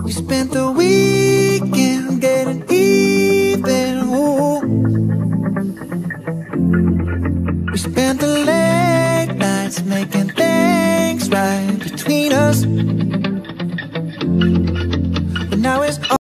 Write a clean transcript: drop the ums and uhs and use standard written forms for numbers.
We spent the weekend getting even. Ooh. We spent the late nights making